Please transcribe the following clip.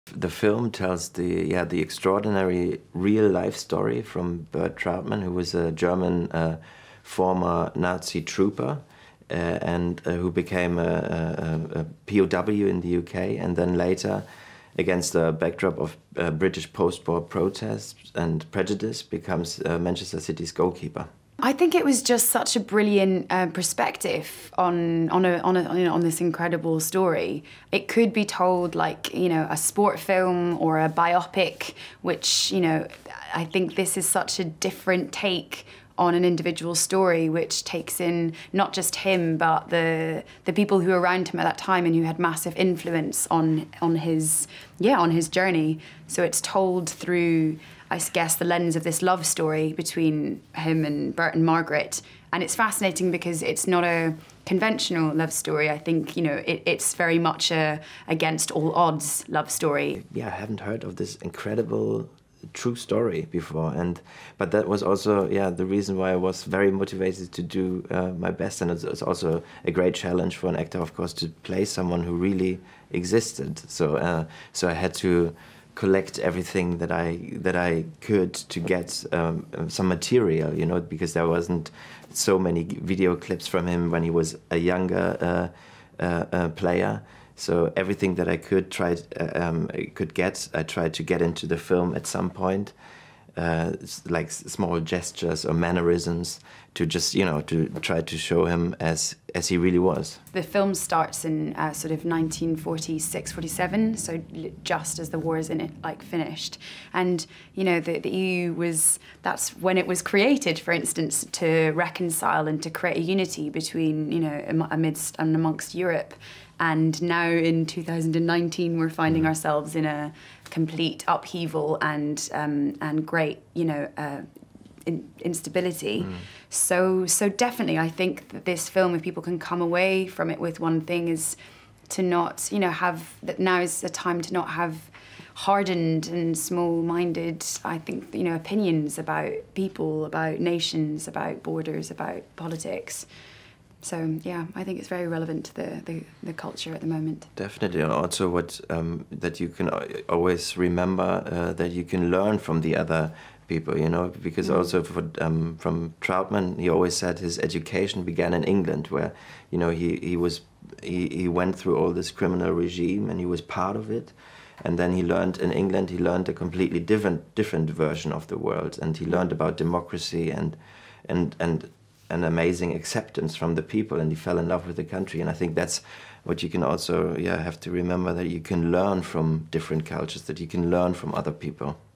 The film tells the extraordinary real-life story from Bert Trautmann, who was a German former Nazi trooper and who became a POW in the UK, and then later, against the backdrop of British post-war protests and prejudice, becomes Manchester City's goalkeeper. I think it was just such a brilliant perspective on this incredible story. It could be told like, you know, a sport film or a biopic, which, you know, I think this is such a different take on an individual story, which takes in not just him, but the people who were around him at that time and who had massive influence on his journey. So it's told through, I guess, the lens of this love story between him and Bert and Margaret. And it's fascinating because it's not a conventional love story. I think, you know, it's very much a against all odds love story. Yeah, I haven't heard of this incredible true story before, but that was also the reason why I was very motivated to do my best, and it's also a great challenge for an actor, of course, to play someone who really existed. So so I had to collect everything that I could to get some material, you know, because there wasn't so many video clips from him when he was a younger player. So everything that I could I tried to get into the film at some point, like small gestures or mannerisms, to just, you know, to try to show him as he really was. The film starts in sort of 1946, 47, so just as the war is finished. And, you know, the EU that's when it was created, for instance, to reconcile and to create a unity between, you know, amidst and amongst Europe. And now in 2019, we're finding ourselves in a complete upheaval and great, you know, instability. So definitely, I think that this film, if people can come away from it with one thing, is to not, you know, that now is a time to not have hardened and small-minded, I think, you know, opinions about people, about nations, about borders, about politics. So yeah, I think it's very relevant to the culture at the moment. Definitely, and also what that you can always remember that you can learn from the other people, you know, because also from Trautmann, he always said his education began in England, where, you know, he went through all this criminal regime and he was part of it, and then he learned in England, he learned a completely different version of the world, and he learned about democracy and an amazing acceptance from the people, and he fell in love with the country. And I think that's what you can also have to remember, that you can learn from different cultures, that you can learn from other people.